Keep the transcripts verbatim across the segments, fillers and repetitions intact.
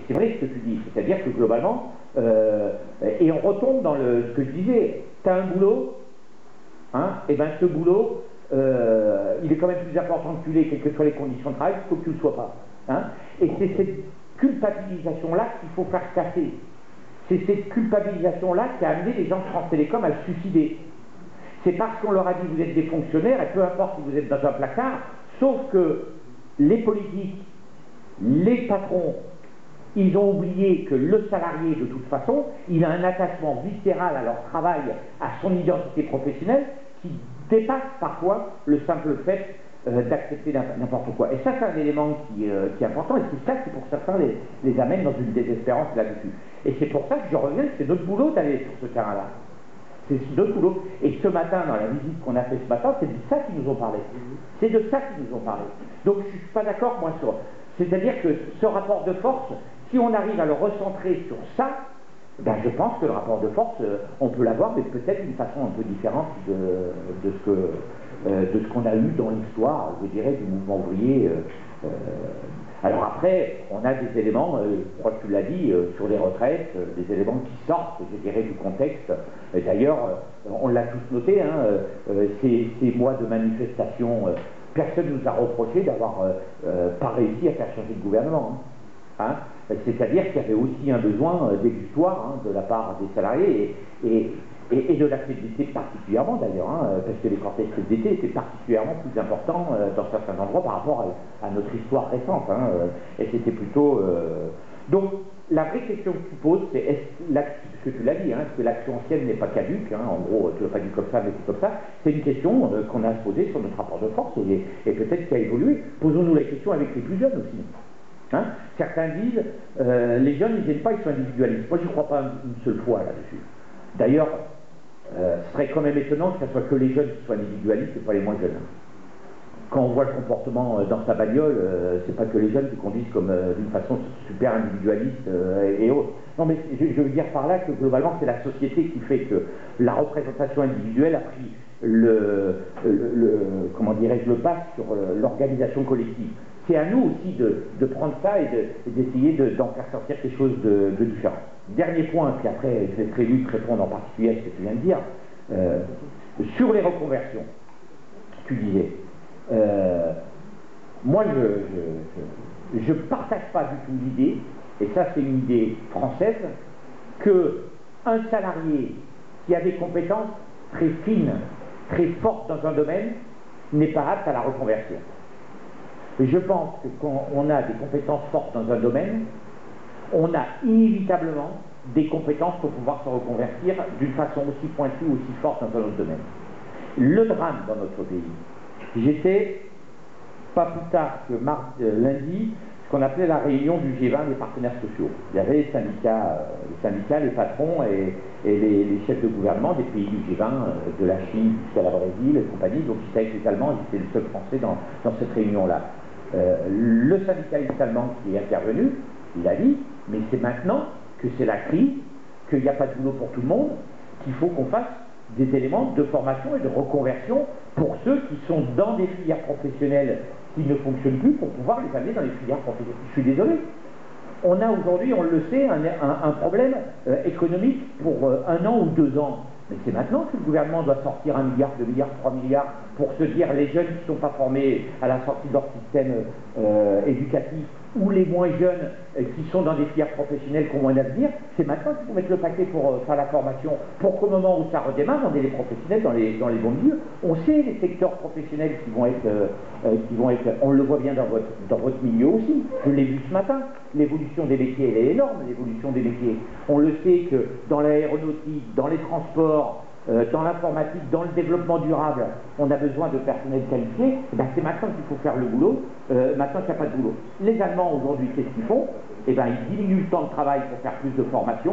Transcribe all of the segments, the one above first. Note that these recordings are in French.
c'est vrai ce que tu dis, c'est-à-dire que globalement, euh, et on retombe dans le, ce que je disais, tu as un boulot, hein, et bien ce boulot, euh, il est quand même plus important que tu l'aies, quelles que soient les conditions de travail, plutôt que tu ne le sois pas. Hein, et c'est cette culpabilisation-là qu'il faut faire casser. C'est cette culpabilisation-là qui a amené les gens de France Télécom à se suicider. C'est parce qu'on leur a dit vous êtes des fonctionnaires, et peu importe si vous êtes dans un placard, sauf que les politiques, les patrons, ils ont oublié que le salarié, de toute façon, il a un attachement viscéral à leur travail, à son identité professionnelle, qui dépasse parfois le simple fait euh, d'accepter n'importe quoi. Et ça, c'est un élément qui, euh, qui est important, et c'est ça qui, pour certains, les, les amène dans une désespérance là-dessus. Et c'est pour ça que je reviens, c'est notre boulot d'aller sur ce terrain-là. C'est notre boulot. Et ce matin, dans la visite qu'on a fait ce matin, c'est de ça qu'ils nous ont parlé. C'est de ça qu'ils nous ont parlé. Donc je ne suis pas d'accord, moi, sur... C'est-à-dire que ce rapport de force, si on arrive à le recentrer sur ça, ben je pense que le rapport de force, euh, on peut l'avoir, mais peut-être d'une façon un peu différente de, de ce que, euh, de ce qu'on a eu dans l'histoire, je dirais, du mouvement ouvrier. Euh, euh, alors après, on a des éléments, euh, je crois que tu l'as dit, euh, sur les retraites, euh, des éléments qui sortent, je dirais, du contexte. Et d'ailleurs, euh, on l'a tous noté, hein, euh, ces, ces mois de manifestation, euh, personne ne nous a reproché d'avoir euh, euh, pas réussi à faire changer de gouvernement. Hein. Hein, c'est-à-dire qu'il y avait aussi un besoin euh, d'exutoire hein, de la part des salariés et, et, et, et de la C D T particulièrement d'ailleurs, hein, parce que les cortèges C D T étaient particulièrement plus importants euh, dans certains endroits par rapport à, à notre histoire récente. Hein, euh, et c'était plutôt... Euh... Donc, la vraie question que tu poses, c'est est-ce que tu l'as dit, hein, est-ce que l'action ancienne n'est pas caduque, hein, en gros, tu l'as pas dit comme ça, mais c'est comme ça, c'est une question euh, qu'on a à se poser sur notre rapport de force et, et peut-être qui a évolué. Posons-nous la question avec les plus jeunes aussi. Hein, certains disent, euh, les jeunes, ils viennent pas, ils sont individualistes. Moi, je ne crois pas une seule fois là-dessus. D'ailleurs, euh, ce serait quand même étonnant que ce soit que les jeunes qui soient individualistes et pas les moins jeunes. Quand on voit le comportement dans sa bagnole, euh, c'est pas que les jeunes qui conduisent comme euh, d'une façon super individualiste euh, et autres. Non, mais je, je veux dire par là que globalement, c'est la société qui fait que la représentation individuelle a pris le, le, le comment dirais-je, le pas sur l'organisation collective. C'est à nous aussi de, de prendre ça et d'essayer de, d'en faire sortir quelque chose de, de différent. Dernier point, puis après je vais très vite répondre en particulier à ce que tu viens de dire. Euh, sur les reconversions, tu disais, euh, moi je ne partage pas du tout l'idée, et ça c'est une idée française, qu'un salarié qui a des compétences très fines, très fortes dans un domaine, n'est pas apte à la reconversion. Et je pense que quand on a des compétences fortes dans un domaine, on a inévitablement des compétences pour pouvoir se reconvertir d'une façon aussi pointue, aussi forte dans un autre domaine. Le drame dans notre pays, j'étais, pas plus tard que mardi, euh, lundi, ce qu'on appelait la réunion du G vingt des partenaires sociaux. Il y avait les syndicats, euh, les, syndicats les patrons et, et les, les chefs de gouvernement des pays du G vingt, euh, de la Chine jusqu'à la Brésil et compagnie. Donc j'étais avec les Allemands, j'étais le seul Français dans, dans cette réunion-là. Euh, le syndicaliste allemand qui est intervenu, il a dit, mais c'est maintenant que c'est la crise, qu'il n'y a pas de boulot pour tout le monde, qu'il faut qu'on fasse des éléments de formation et de reconversion pour ceux qui sont dans des filières professionnelles qui ne fonctionnent plus, pour pouvoir les amener dans les filières professionnelles. Je suis désolé. On a aujourd'hui, on le sait, un, un, un problème euh, économique pour euh, un an ou deux ans. Mais c'est maintenant que le gouvernement doit sortir un milliard, deux milliards, trois milliards pour se dire les jeunes qui ne sont pas formés à la sortie de leur système euh, éducatif ou les moins jeunes euh, qui sont dans des filières professionnelles qui ont moins d'avenir, c'est maintenant qu'il faut mettre le paquet pour euh, faire la formation, pour qu'au moment où ça redémarre, on ait les professionnels dans les, dans les bons milieux. On sait les secteurs professionnels qui vont être, euh, euh, qui vont être, on le voit bien dans votre, dans votre milieu aussi, je l'ai vu ce matin, l'évolution des métiers, elle est énorme, l'évolution des métiers. On le sait que dans l'aéronautique, dans les transports, Euh, dans l'informatique, dans le développement durable, on a besoin de personnel qualifié, ben c'est maintenant qu'il faut faire le boulot, euh, maintenant qu'il n'y a pas de boulot. Les Allemands aujourd'hui, qu'est-ce qu'ils font? Eh ben, ils diminuent le temps de travail pour faire plus de formation,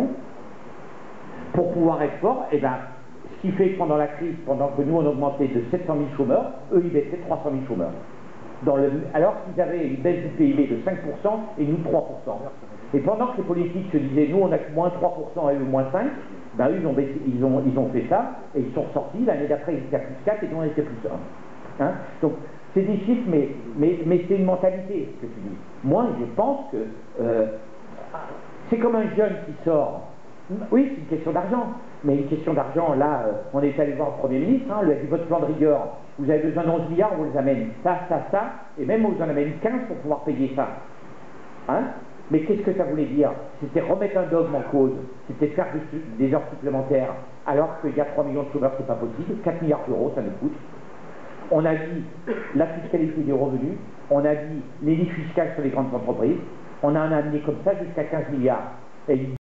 pour pouvoir être forts. Eh ben, ce qui fait que pendant la crise, pendant que nous on augmentait de sept cent mille chômeurs, eux ils baissaient trois cent mille chômeurs. Dans le, alors qu'ils avaient une baisse du P I B de cinq pour cent et nous trois pour cent. Et pendant que les politiques se disaient nous on a que moins trois pour cent et eux moins cinq pour cent, ben eux ils ont, baissé, ils, ont, ils ont fait ça et ils sont sortis, l'année d'après ils étaient à plus quatre et nous on était plus un. Hein, donc c'est des chiffres mais, mais, mais c'est une mentalité ce que tu dis. Moi je pense que euh, c'est comme un jeune qui sort. Oui, c'est une question d'argent, mais une question d'argent, là, euh, on est allé voir le Premier ministre, hein, lui a dit votre plan de rigueur, vous avez besoin d'onze milliards, on vous les amène ça, ça, ça, et même on vous en amène quinze pour pouvoir payer ça. Hein? Mais qu'est-ce que ça voulait dire? C'était remettre un dogme en cause, c'était faire des, des heures supplémentaires, alors qu'il y a trois millions de chômeurs, c'est pas possible, quatre milliards d'euros, ça nous coûte. On a dit la fiscalité des revenus, on a dit les niches fiscales sur les grandes entreprises, on en a amené comme ça jusqu'à quinze milliards. Et